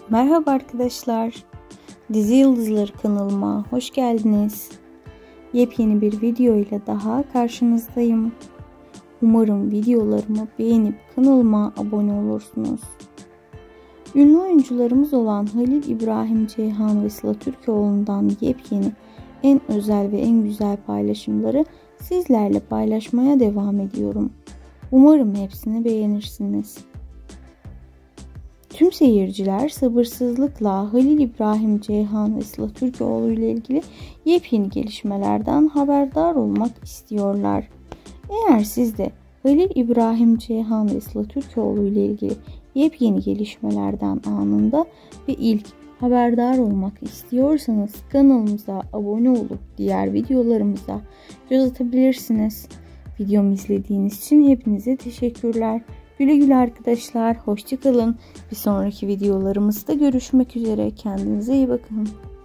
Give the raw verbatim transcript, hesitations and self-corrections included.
Merhaba arkadaşlar. Dizi Yıldızları kanalıma hoş geldiniz. Yepyeni bir video ile daha karşınızdayım. Umarım videolarımı beğenip kanalıma abone olursunuz. Ünlü oyuncularımız olan Halil İbrahim Ceyhan ve Sıla Türkoğlu'ndan yepyeni, en özel ve en güzel paylaşımları sizlerle paylaşmaya devam ediyorum. Umarım hepsini beğenirsiniz. Tüm seyirciler sabırsızlıkla Halil İbrahim Ceyhan ve Sıla Türkoğlu ile ilgili yepyeni gelişmelerden haberdar olmak istiyorlar. Eğer siz de Halil İbrahim Ceyhan ve Sıla Türkoğlu ile ilgili yepyeni gelişmelerden anında ve ilk haberdar olmak istiyorsanız kanalımıza abone olup diğer videolarımıza göz atabilirsiniz. Videomu izlediğiniz için hepinize teşekkürler. Güle güle arkadaşlar. Hoşça kalın. Bir sonraki videolarımızda görüşmek üzere. Kendinize iyi bakın.